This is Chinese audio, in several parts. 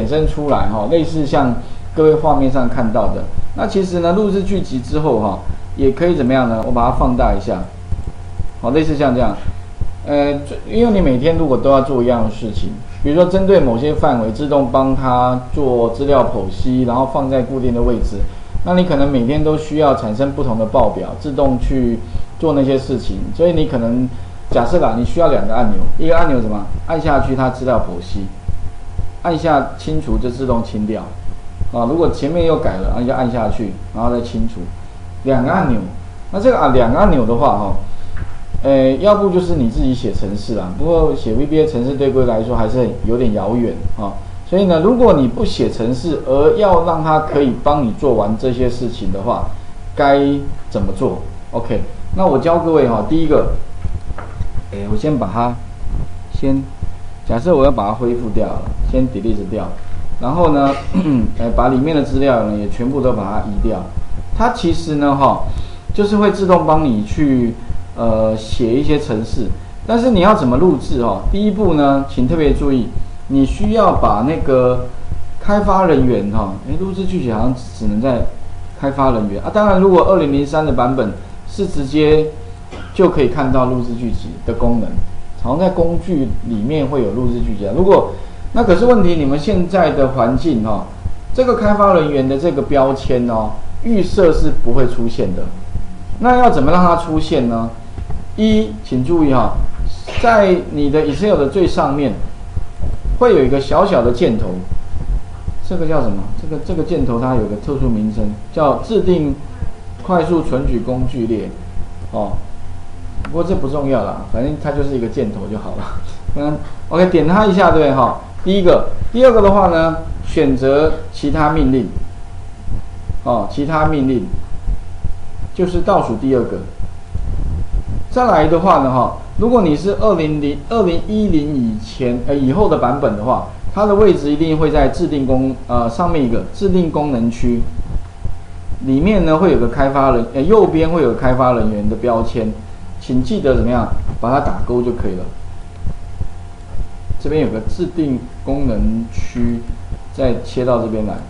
生出来哈，类似像各位画面上看到的。那其实呢，录制剧集之后哈，也可以怎么样呢？我把它放大一下，好，类似像这样。因为你每天如果都要做一样的事情，比如说针对某些范围自动帮它做资料剖析，然后放在固定的位置，那你可能每天都需要产生不同的报表，自动去做那些事情。所以你可能假设啦，你需要2个按钮，一个按钮什么？按下去它资料剖析，按下清除就自动清掉。啊，如果前面又改了，你就按下去，然后再清除。2个按钮，那这个2个按钮的话哈。要不就是你自己写程式啦，不过写 VBA 程式对各位来说还是有点遥远啊。所以呢，如果你不写程式，而要让它可以帮你做完这些事情的话，该怎么做 ？OK， 那我教各位哈，第一个，我先把它假设我要把它恢复掉了，先 delete 掉，然后呢，把里面的资料呢也全部都把它移掉。它其实呢就是会自动帮你去。写一些程式，但是你要怎么录制哦？第一步呢，请特别注意，你需要把那个开发人员录制剧集好像只能在开发人员啊。当然，如果2003的版本是直接就可以看到录制剧集的功能，好像在工具里面会有录制剧集啊。如果那可是问题，你们现在的环境这个开发人员的这个标签预设是不会出现的。那要怎么让它出现呢？请注意在你的 Excel 的最上面会有一个小小的箭头，这个叫什么？这个箭头它有个特殊名称，叫制定快速存取工具列不过这不重要啦，反正它就是一个箭头就好了。OK， 点它一下，对第一个，第二个的话呢，选择其他命令其他命令就是倒数第2个。再来的话呢如果你是2010以后的版本的话，它的位置一定会在上面一个制定功能区，里面呢会有个开发右边会有开发人员的标签，请记得怎么样把它打勾就可以了。这边有个制定功能区，再切到这边来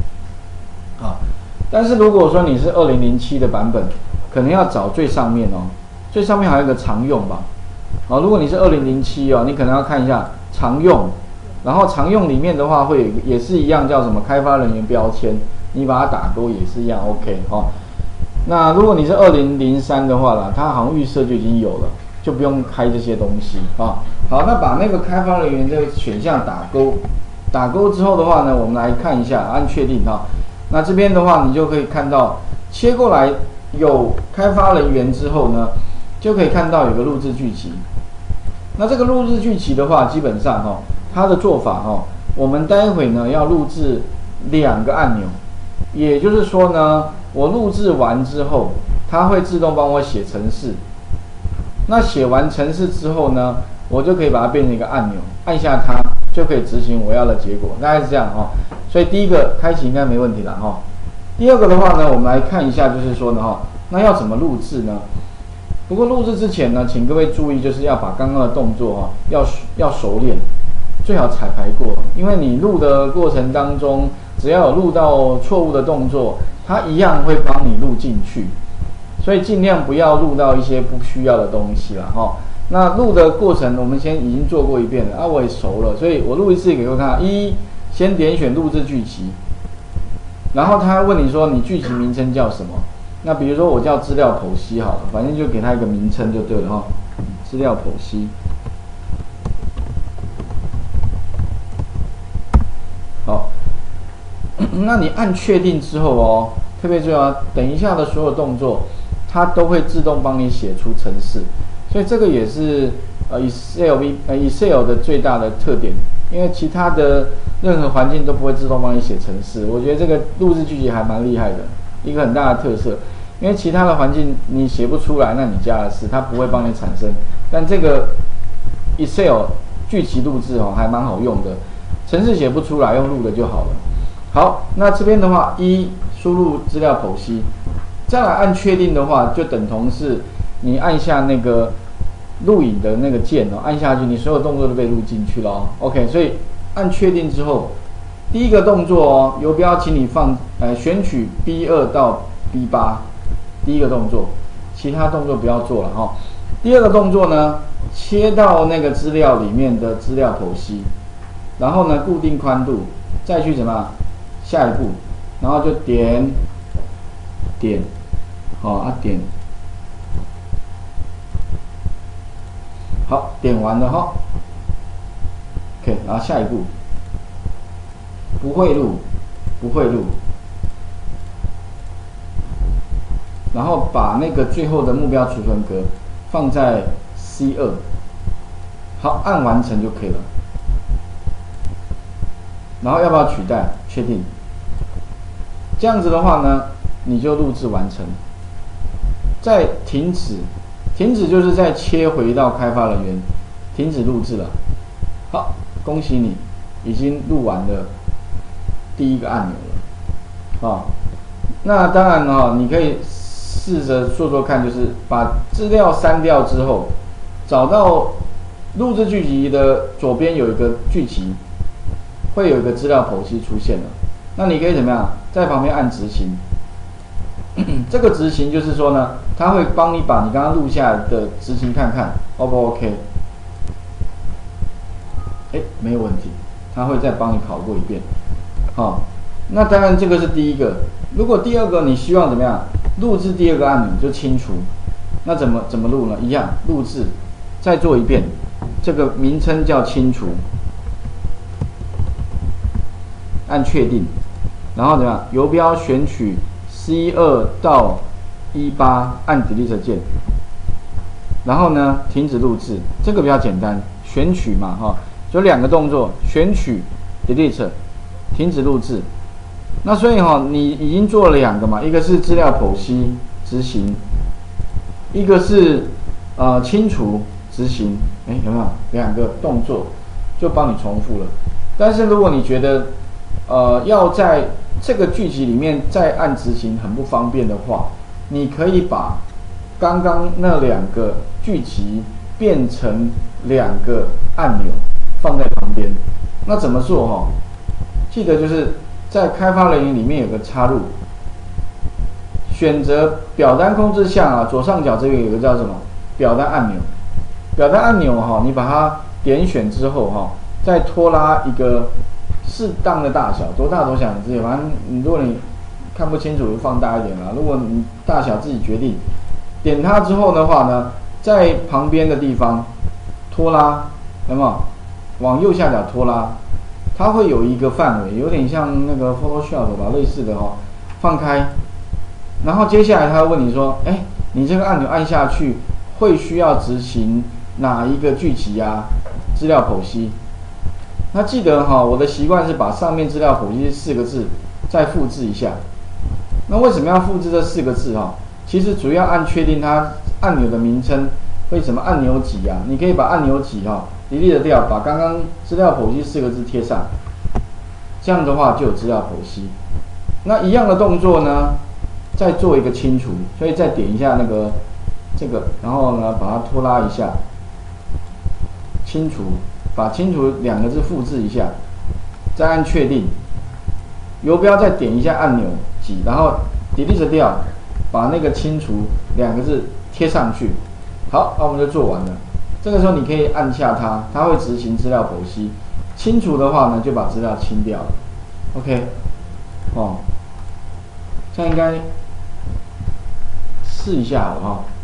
但是如果说你是2007的版本，可能要找最上面最上面还有一个常用吧。如果你是2007你可能要看一下常用，然后常用里面的话会也是一样叫什么开发人员标签，你把它打勾也是一样 OK 那如果你是2003的话啦，它好像预设就已经有了，就不用开这些东西好，那把那个开发人员这个选项打勾之后的话呢，我们来看一下，按确定那这边的话你就可以看到切过来有开发人员之后呢，就可以看到有个录制剧集。那这个录制剧集的话，基本上它的做法我们待会呢要录制2个按钮，也就是说呢，我录制完之后，它会自动帮我写程式。那写完程式之后呢，我就可以把它变成一个按钮，按下它就可以执行我要的结果，大概是这样所以第一个开启应该没问题了第二个的话呢，我们来看一下，就是说呢那要怎么录制呢？不过录制之前呢，请各位注意，就是要把刚刚的动作要熟练，最好彩排过，因为你录的过程当中，只要有录到错误的动作，它一样会帮你录进去，所以尽量不要录到一些不需要的东西啦那录的过程我们已经做过一遍了我也熟了，所以我录一次给各位看。先点选录制剧集，然后他问你说你剧集名称叫什么？那比如说我叫资料剖析好了，反正就给他一个名称就对了资料剖析。好，那你按确定之后特别重要，等一下的所有动作，它都会自动帮你写出程式，所以这个也是Excel 的最大的特点，因为其他的任何环境都不会自动帮你写程式。我觉得这个录制剧集还蛮厉害的，一个很大的特色。因为其他的环境你写不出来，那你家的事，它不会帮你产生。但这个 Excel 剧集录制还蛮好用的，程式写不出来，用录的就好了。好，那这边的话，输入资料剖析，再来按确定的话，就等同是你按下那个录影的那个键按下去，你所有动作都被录进去了OK， 所以按确定之后， 第一个动作哦，游标请你选取 B2 到 B8， 第一个动作，其他动作不要做了哈。第二个动作呢，切到那个资料里面的资料剖析，然后呢固定宽度，再去怎么样？下一步，然后就点，点，好，点完了哈。OK， 然后下一步，不汇入，然后把那个最后的目标储存格放在 C2， 好，按完成就可以了。然后要不要取代？确定。这样子的话呢，你就录制完成。再停止，就是再切回到开发人员，停止录制了。好，恭喜你，已经录完了第一个按钮了。那当然你可以试着做看，就是把资料删掉之后，找到录制剧集的左边有一个剧集，会有一个资料剖析出现了。那你可以怎么样？在旁边按执行。这个执行就是说呢，它会帮你把你刚刚录下来的执行看看 ，O 不 OK？ 没有问题，它会再帮你跑过一遍。那当然这个是第一个。如果第二个你希望怎么样？录制第二个按钮就清除。那怎么录呢？一样，录制，再做一遍。这个名称叫清除，按确定，然后怎么样？游标选取 C2 到 E8，按 Delete 键，然后呢停止录制。这个比较简单，选取嘛就两个动作，选取 Delete， 停止录制。那所以你已经做了两个嘛，一个是资料剖析执行，一个是清除执行。有没有两个动作就帮你重复了？但是如果你觉得要在这个剧集里面再按执行很不方便的话，你可以把刚刚那两个剧集变成两个按钮放在旁边。那怎么做记得就是在开发人员里面有个插入，选择表单控制项左上角这边有个叫什么表单按钮。表单按钮你把它点选之后再拖拉一个适当的大小，多大多小你自己，反正如果你看不清楚就放大一点啦。如果你大小自己决定。点它之后的话呢，在旁边的地方拖拉，有没有？往右下角拖拉，它会有一个范围，有点像那个 Photoshop 吧，类似的放开。然后接下来他会问你说，你这个按钮按下去会需要执行哪一个剧集资料剖析。那记得我的习惯是把上面资料剖析4个字再复制一下。那为什么要复制这4个字其实主要按确定它按钮的名称会什么按钮几你可以把按钮几delete 掉，把刚刚资料剖析4个字贴上，这样的话就有资料剖析。那一样的动作呢，再做一个清除，所以再点一下这个，然后呢把它拖拉一下，清除，把清除2个字复制一下，再按确定，游标再点一下按钮几，然后 delete 掉，把那个清除2个字贴上去。好，那我们就做完了。这个时候你可以按下它，它会执行资料剖析。清除的话呢，就把资料清掉了。OK， 这样应该试一下好不好？